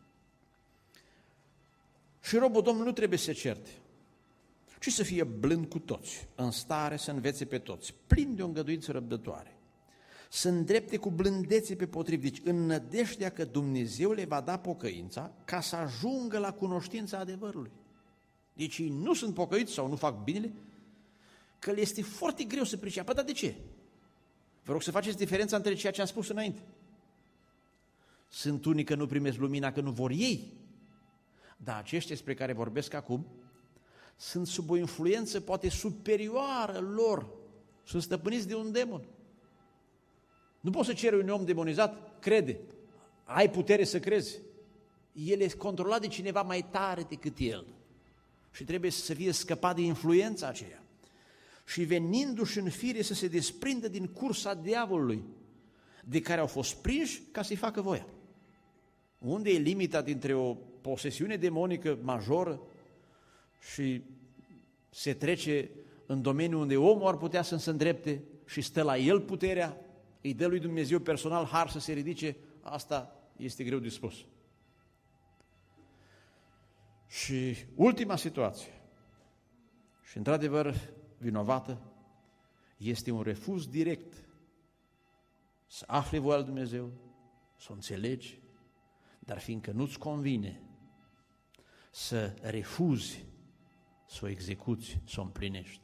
Și robul Domnului nu trebuie să se certe, ci să fie blând cu toți, în stare să învețe pe toți, plin de o îngăduință răbdătoare, să îndrepte cu blândețe pe potrivnici, în nădejdea că Dumnezeu le va da pocăința ca să ajungă la cunoștința adevărului. Deci ei nu sunt pocăiți sau nu fac binele, că le este foarte greu să priceapă. Dar de ce? Vă rog să faceți diferența între ceea ce am spus înainte. Sunt unii că nu primesc lumina, că nu vor ei, dar aceștia despre care vorbesc acum sunt sub o influență poate superioară lor, sunt stăpâniți de un demon. Nu poți să ceri unui om demonizat, crede, ai putere să crezi. el este controlat de cineva mai tare decât el și trebuie să fie scăpat de influența aceea. Și venindu-și în fire să se desprindă din cursa diavolului, de care au fost prinși ca să-i facă voia. Unde e limita dintre o posesiune demonică majoră și se trece în domeniul unde omul ar putea să se îndrepte și stă la el puterea, îi dă lui Dumnezeu personal har să se ridice, asta este greu de spus. Și ultima situație, și într-adevăr vinovată, este un refuz direct să afli voia lui Dumnezeu, să o înțelegi, dar fiindcă nu-ți convine să refuzi, să o execuți, să o împlinești.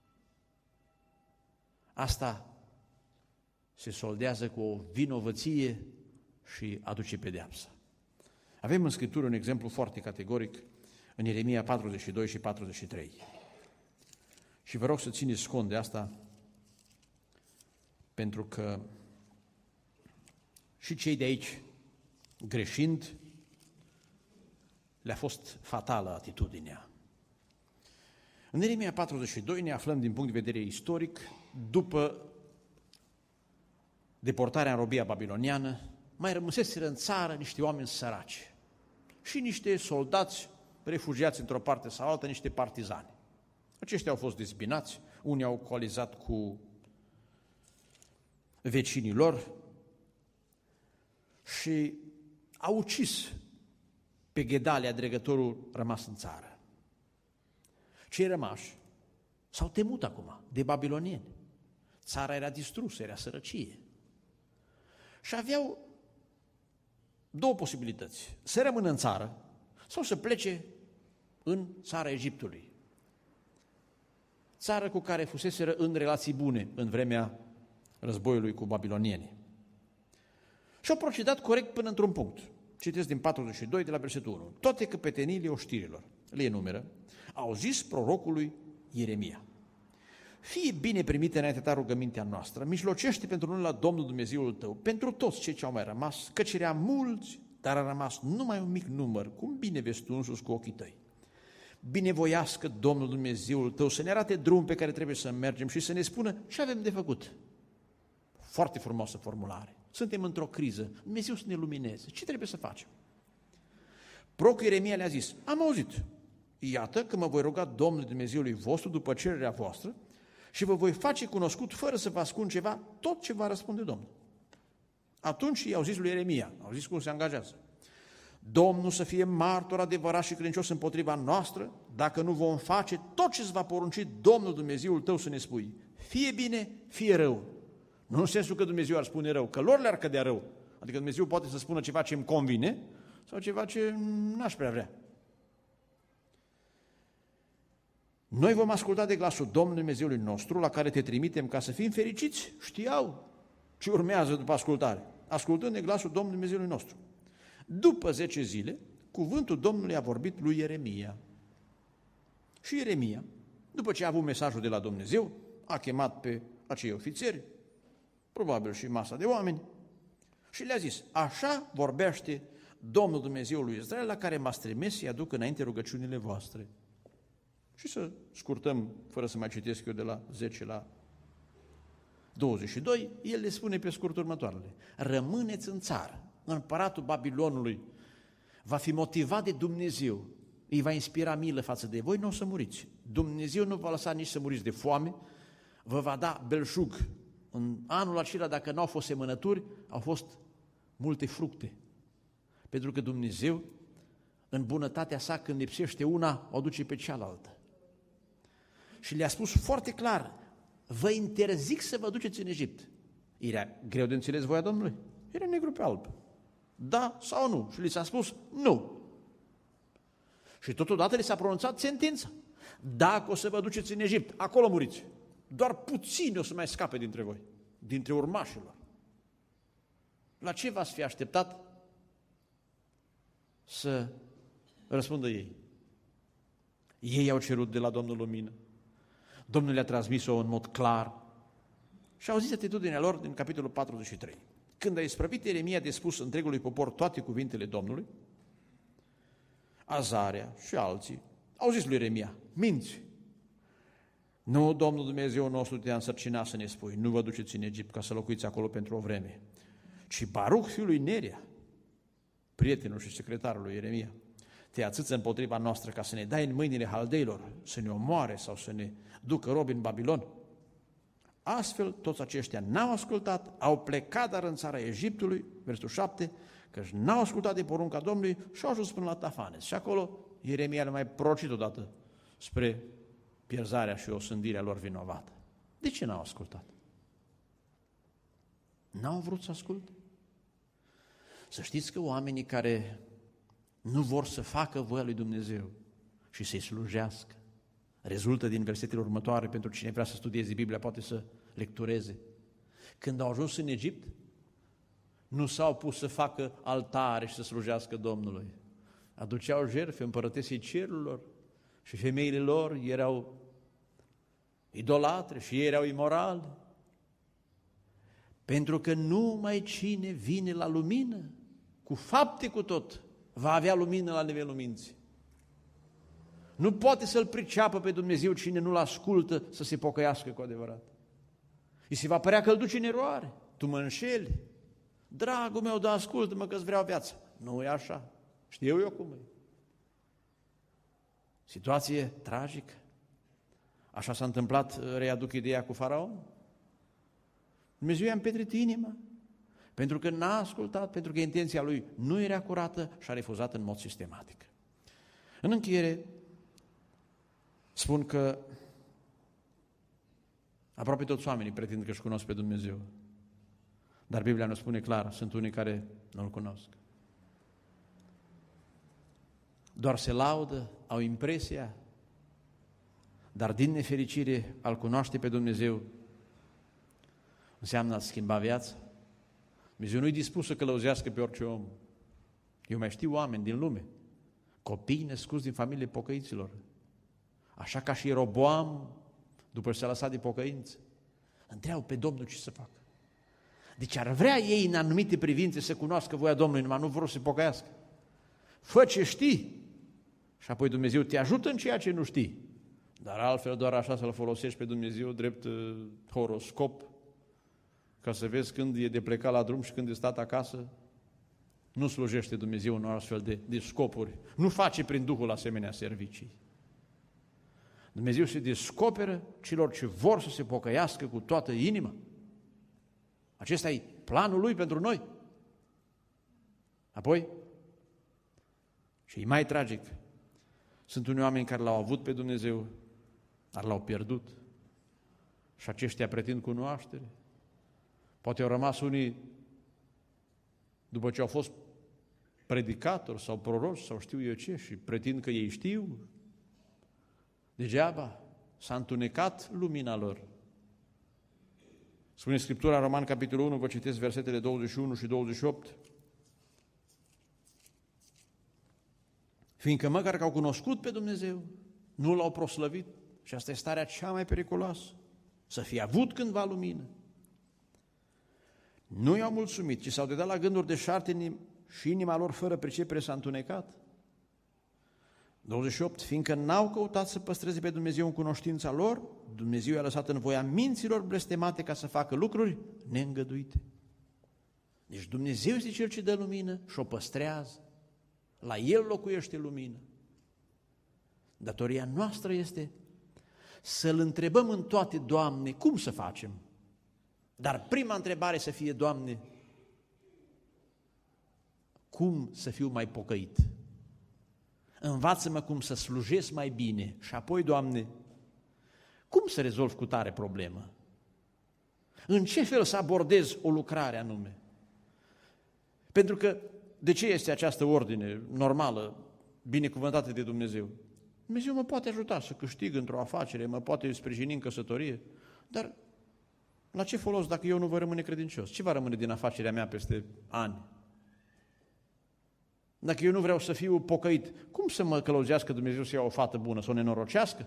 Asta se soldează cu o vinovăție și aduce pedeapsă. Avem în Scriptură un exemplu foarte categoric în Ieremia patruzeci și doi și patruzeci și trei. Și vă rog să țineți cont de asta, pentru că și cei de aici, greșind, le-a fost fatală atitudinea. În Ieremia patruzeci și doi ne aflăm din punct de vedere istoric după deportarea în robia babiloniană, mai rămăseseră în țară niște oameni săraci și niște soldați refugiați într-o parte sau alta, niște partizani. Aceștia au fost dezbinați, unii au coalizat cu vecinii lor și au ucis pe Ghedalia, dregătorul rămas în țară. Cei rămași s-au temut acum de babilonieni. Țara era distrusă, era sărăcie. Și aveau două posibilități, să rămână în țară sau să plece în țara Egiptului, țară cu care fuseseră în relații bune în vremea războiului cu babilonienii. Și au procedat corect până într-un punct. Citesc din patruzeci și doi de la versetul unu. Toate căpeteniile oștirilor, le enumeră, au zis prorocului Ieremia: fie bine primită înaintea ta rugămintea noastră, mijlocește pentru noi la Domnul Dumnezeul tău, pentru toți cei ce au mai rămas, căci eram mulți, dar a rămas numai un mic număr, cum bine vezi tu însuți cu ochii tăi. Binevoiască Domnul Dumnezeul tău să ne arate drum pe care trebuie să mergem și să ne spună ce avem de făcut. Foarte frumoasă formulare. Suntem într-o criză, Dumnezeu să ne lumineze. Ce trebuie să facem? Prorocul Ieremia le-a zis: am auzit, iată că mă voi ruga Domnului Dumnezeului vostru după cererea voastră și vă voi face cunoscut, fără să vă ascund ceva, tot ce va răspunde Domnul. Atunci i-au zis lui Ieremia, au zis cum se angajează: Domnul să fie martor adevărat și credincios împotriva noastră, dacă nu vom face tot ce îți va porunci Domnul Dumnezeul tău să ne spui, fie bine, fie rău. Nu în sensul că Dumnezeu ar spune rău, că lor le-ar cădea rău. Adică Dumnezeu poate să spună ceva ce îmi convine sau ceva ce n-aș prea vrea. Noi vom asculta de glasul Domnului Dumnezeului nostru, la care te trimitem ca să fim fericiți. Știau ce urmează după ascultare, ascultând de glasul Domnului Dumnezeului nostru. După zece zile, cuvântul Domnului a vorbit lui Ieremia. Și Ieremia, după ce a avut mesajul de la Dumnezeu, a chemat pe acei ofițeri, probabil și masa de oameni, și le-a zis: așa vorbește Domnul Dumnezeul lui Israel, la care m-ați trimis să-i aduc înainte rugăciunile voastre. Și să scurtăm, fără să mai citesc eu de la zece la douăzeci și doi, el le spune pe scurt următoarele: rămâneți în țară, împăratul Babilonului va fi motivat de Dumnezeu, îi va inspira milă față de voi, nu o să muriți. Dumnezeu nu va lăsa nici să muriți de foame, vă va da belșug. În anul acela, dacă nu au fost semănături, au fost multe fructe. Pentru că Dumnezeu, în bunătatea sa, când lipsește una, o duce pe cealaltă. Și le-a spus foarte clar: vă interzic să vă duceți în Egipt. Era greu de înțeles voia Domnului? Era negru pe alb. Da sau nu? Și li s-a spus nu. Și totodată li s-a pronunțat sentința: dacă o să vă duceți în Egipt, acolo muriți. Doar puțini o să mai scape dintre voi, dintre urmașilor. La ce v-ați fi așteptat să răspundă ei? Ei au cerut de la Domnul lumină. Domnul le-a transmis-o în mod clar și au zis atitudinea lor din capitolul patruzeci și trei. Când a isprăvit Ieremia de spus întregului popor toate cuvintele Domnului, Azarea și alții au zis lui Ieremia, minți. Nu, Domnul Dumnezeu nostru te-a însărcinat să ne spui, nu vă duceți în Egipt ca să locuiți acolo pentru o vreme, ci Baruch, fiul lui Neria, prietenul și secretarul lui Ieremia, te atâță împotriva noastră ca să ne dai în mâinile haldeilor, să ne omoare sau să ne ducă robi în Babilon. Astfel, toți aceștia n-au ascultat, au plecat dar în țara Egiptului, versetul șapte, căci n-au ascultat de porunca Domnului și au ajuns până la Tafanes. Și acolo Ieremia le mai prorocit odată spre pierzarea și osândirea lor vinovată. De ce n-au ascultat? N-au vrut să asculte? Să știți că oamenii care nu vor să facă voia lui Dumnezeu și să-i slujească, rezultă din versetele următoare, pentru cine vrea să studieze Biblia, poate să lectureze. Când au ajuns în Egipt, nu s-au pus să facă altare și să slujească Domnului. Aduceau jertfe împărătesei cerurilor și femeile lor erau idolatre și ei erau imorali. Pentru că numai cine vine la lumină, cu fapte cu tot, va avea lumină la nivelul minții. Nu poate să-L priceapă pe Dumnezeu cine nu-L ascultă să se pocăiască cu adevărat. Îi se va părea că îl duce în eroare. Tu mă înșeli. Dragul meu, dar ascultă-mă că-ți vreau viața. Nu e așa. Știu eu cum e. Situație tragică. Așa s-a întâmplat, readuc ideea cu Faraon. Dumnezeu i-a împetrit inima, pentru că n-a ascultat, pentru că intenția lui nu era curată și a refuzat în mod sistematic. În încheiere, spun că aproape toți oamenii pretind că își cunosc pe Dumnezeu, dar Biblia ne spune clar, sunt unii care nu-L cunosc. Doar se laudă, au impresia, dar din nefericire al cunoaște pe Dumnezeu înseamnă a schimba viața. Dumnezeu nu-i dispus să călăuzească pe orice om. Eu mai știu oameni din lume, copii născuți din familie pocăiților, așa ca și Ieroboam, după ce s-a lăsat de pocăință, întreabă pe Domnul ce să facă. Deci ar vrea ei în anumite privințe să cunoască voia Domnului, numai nu vor să se pocăiască. Fă ce știi și apoi Dumnezeu te ajută în ceea ce nu știi. Dar altfel doar așa să-L folosești pe Dumnezeu drept uh, horoscop, ca să vezi când e de plecat la drum și când e stat acasă. Nu slujește Dumnezeu în astfel de, de scopuri. Nu face prin Duhul asemenea servicii. Dumnezeu se descoperă celor ce vor să se pocăiască cu toată inima. Acesta e planul Lui pentru noi. Apoi, și e mai tragic, sunt unii oameni care L-au avut pe Dumnezeu, dar L-au pierdut. Și aceștia pretind cunoaștere. Poate au rămas unii, după ce au fost predicatori sau proroci sau știu eu ce, și pretind că ei știu. Degeaba s-a întunecat lumina lor. Spune Scriptura în Roman, capitolul unu, vă citesc versetele douăzeci și unu și douăzeci și opt. Fiindcă măcar că au cunoscut pe Dumnezeu, nu L-au proslăvit. Și asta e starea cea mai periculoasă. Să fie avut cândva lumină. Nu i-au mulțumit, ci s-au dedat la gânduri deșarte și inima lor fără pricepere s-a întunecat. douăzeci și opt. Fiindcă n-au căutat să păstreze pe Dumnezeu în cunoștința lor, Dumnezeu i-a lăsat în voia minților blestemate ca să facă lucruri neîngăduite. Deci Dumnezeu este Cel ce dă lumină și o păstrează. La El locuiește lumină. Datoria noastră este să-L întrebăm în toate, Doamne, cum să facem? Dar prima întrebare să fie, Doamne, cum să fiu mai pocăit? Învață-mă cum să slujesc mai bine și apoi, Doamne, cum să rezolv cu tare problemă? În ce fel să abordez o lucrare anume? Pentru că, de ce este această ordine normală, binecuvântată de Dumnezeu? Dumnezeu mă poate ajuta să câștig într-o afacere, mă poate sprijini în căsătorie, dar la ce folos dacă eu nu voi rămâne credincios? Ce va rămâne din afacerea mea peste ani? Dacă eu nu vreau să fiu pocăit, cum să mă călăuzească Dumnezeu să iau o fată bună, să o nenorocească?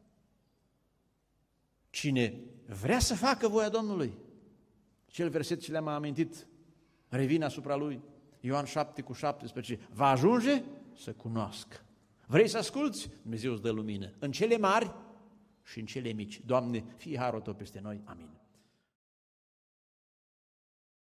Cine vrea să facă voia Domnului, cel verset ce le-am amintit, revine asupra lui, Ioan șapte cu șaptesprezece, va ajunge să cunoască Vrei să asculți? Dumnezeu îți dă lumină. În cele mari și în cele mici. Doamne, fie harul Tău peste noi. Amin.